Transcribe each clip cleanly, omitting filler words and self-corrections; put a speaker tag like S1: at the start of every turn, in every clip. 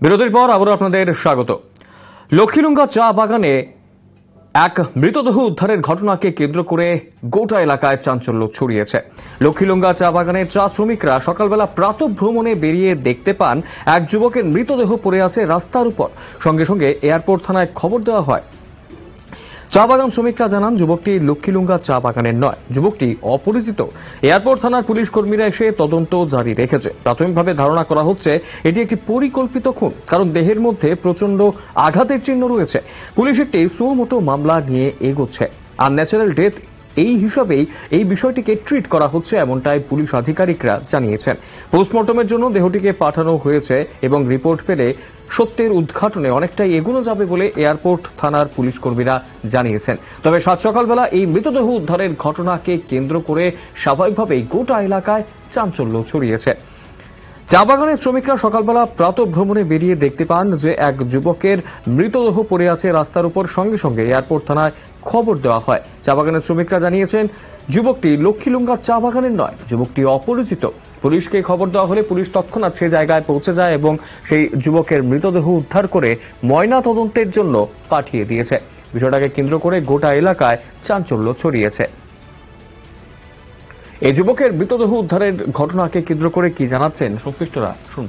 S1: বিরতির পর আবারও আপনাদের স্বাগত। লক্ষ্মীলুঙ্গা চা বাগানে এক মৃতদেহ উদ্ধারের ঘটনাকে কেন্দ্র করে গোটা এলাকায় চাঞ্চল্য ছড়িয়েছে। লক্ষ্মীলুঙ্গা চা বাগানের চা শ্রমিকরা সকালবেলা প্রাতঃভ্রমণে বেরিয়ে দেখতে পান এক যুবকের মৃতদেহ পড়ে আছে রাস্তার উপর। সঙ্গে সঙ্গে এয়ারপোর্ট থানায় খবর দেওয়া হয়। চা বাগান শ্রমিকরা জানান যুবকটি লক্ষ্মীলুঙ্গা চা বাগানের নয়, যুবকটি অপরিচিত। এয়ারপোর্ট থানার পুলিশ কর্মীরা এসে তদন্ত জারি রেখেছে। প্রাথমিকভাবে ধারণা করা হচ্ছে এটি একটি পরিকল্পিত খুন, কারণ দেহের মধ্যে প্রচন্ড আঘাতের চিহ্ন রয়েছে। পুলিশ একটি সুমোটো মামলা নিয়ে এগোচ্ছে। আনন্যাচারাল ডেথ এই হিসাবেই এই বিষয়টিকে ট্রিট করা হচ্ছে, এমনটাই পুলিশ আধিকারিকরা জানিয়েছেন। পোস্টমর্টমের জন্য দেহটিকে পাঠানো হয়েছে এবং রিপোর্ট পেলে সত্যের উদ্ঘাটনে অনেকটাই এগোনো যাবে বলে এয়ারপোর্ট থানার পুলিশ কর্মীরা জানিয়েছেন। তবে সাত সকালবেলা এই মৃতদেহ উদ্ধারের ঘটনাকে কেন্দ্র করে স্বাভাবিকভাবেই গোটা এলাকায় চাঞ্চল্য ছড়িয়েছে। চা বাগানের শ্রমিকরা সকালবেলা প্রাতঃভ্রমণে বেরিয়ে দেখতে পান যে এক যুবকের মৃতদেহ পড়ে আছে রাস্তার উপর। সঙ্গে সঙ্গে এয়ারপোর্ট থানায় খবর দেওয়া হয়। চা বাগানের শ্রমিকরা জানিয়েছেন যুবকটি লক্ষ্মীলুঙ্গা চা বাগানের নয়, যুবকটি অপরিচিত। পুলিশকে খবর দেওয়া হলে পুলিশ তৎক্ষণাৎ সে জায়গায় পৌঁছে যায় এবং সেই যুবকের মৃতদেহ উদ্ধার করে ময়না তদন্তের জন্য পাঠিয়ে দিয়েছে। বিষয়টাকে কেন্দ্র করে গোটা এলাকায় চাঞ্চল্য ছড়িয়েছে। এই যুবকের মৃতদেহ উদ্ধারের ঘটনাকে কেন্দ্র করে কি জানাচ্ছেন সংশ্লিষ্টরা, শুনব।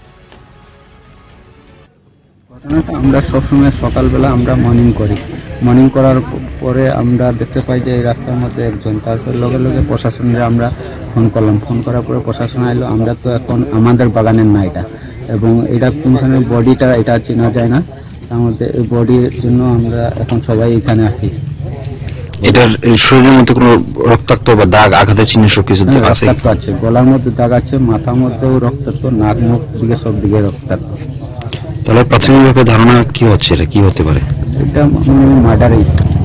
S2: ঘটনাটা আমরা সবসময় সকালবেলা আমরা মর্নিং করার পরে আমরা দেখতে পাই যে এই রাস্তার মধ্যে একজন, তারপর লগে লগে প্রশাসনের আমরা ফোন করলাম। ফোন করার পরে প্রশাসন এলো। আমরা তো এখন আমাদের বাগানের না এটা, এবং এটা কোনখানে বডিটা এটা চেনা যায় না। তার মধ্যে এই বডির জন্য আমরা এখন সবাই এখানে আছি।
S3: এটার শরীরের মধ্যে কোনো রক্তাক্ত বা দাগ, আঘাতের চিহ্ন সব কিছু আছে?
S2: রক্তাক্ত আছে, গলার মধ্যে দাগ আছে, মাথার মধ্যেও রক্তাক্ত, নাক মুখ দিকে সব দিকে রক্তাক্ত।
S3: তাহলে প্রাথমিকভাবে ধারণা কি হচ্ছে, এটা কি হতে পারে?
S2: এটা মার্ডারই।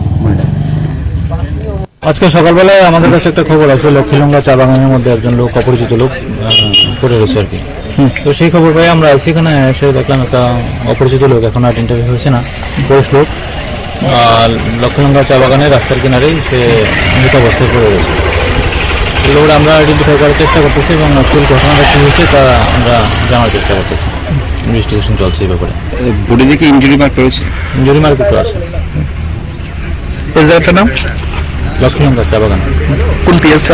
S4: আজকে সকালবেলায় আমাদের কাছে একটা খবর আছে, লক্ষ্মীলুঙ্গা চা বাগানের মধ্যে একজন লোক, অপরিচিত লোক পড়ে গেছে আর কি। তো সেই খবর পাই আমরা সেখানে এসে দেখলাম একটা অপরিচিত লোক, এখন আইডেন্টিফাই হয়েছে না, পুরুষ লোক, লক্ষ্মীলুঙ্গা চা বাগানের রাস্তার কিনারেই সে মৃত অবস্থায় পড়ে গেছে। লোক আমরা আইডেন্টিফাই করার চেষ্টা করতেছি এবং আসল ঘটনাটা কি হয়েছে তা আমরা জানার চেষ্টা করতেছি। ইনভেস্টিগেশন চলছে এই ব্যাপারে।
S3: বডি থেকে ইনজুরি মার্ক রয়েছে?
S4: ইনজুরি মার্ক তো আছে।
S3: এই জায়গাটার নাম
S4: লক্ষ্মীলুঙ্গা চা বাগান।
S3: কোন পিএস?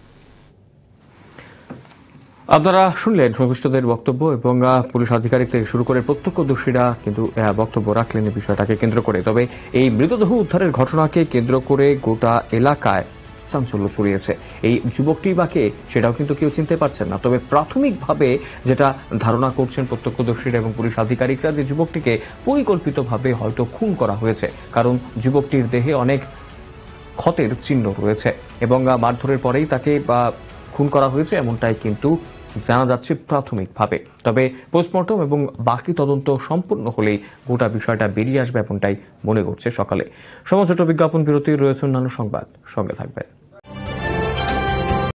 S1: আপনারা শুনলেন সংশ্লিষ্টদের বক্তব্য এবং পুলিশ আধিকারিক থেকে শুরু করে প্রত্যক্ষদর্শীরা কিন্তু বক্তব্য রাখলেন এই বিষয়টাকে কেন্দ্র করে। তবে এই মৃতদেহ উদ্ধারের ঘটনাকে কেন্দ্র করে গোটা এলাকায় চাঞ্চল্য ছড়িয়েছে। এই যুবকটি বা কে সেটাও কিন্তু কেউ চিনতে পারছেন না। তবে প্রাথমিকভাবে যেটা ধারণা করছেন প্রত্যক্ষদর্শীরা এবং পুলিশ আধিকারিকরা, যে যুবকটিকে পরিকল্পিতভাবে হয়তো খুন করা হয়েছে, কারণ যুবকটির দেহে অনেক ক্ষতের চিহ্ন রয়েছে এবং মারধরের পরেই তাকে খুন করা হয়েছে, এমনটাই কিন্তু জানা যাচ্ছে প্রাথমিকভাবে। তবে পোস্টমর্টম এবং বাকি তদন্ত সম্পূর্ণ হলেই গোটা বিষয়টা বেরিয়ে আসবে, এমনটাই মনে করছে সকালে। সময় ছোট বিজ্ঞাপন বিরতি, রয়েছে অন্যান্য সংবাদ, সঙ্গে থাকবে।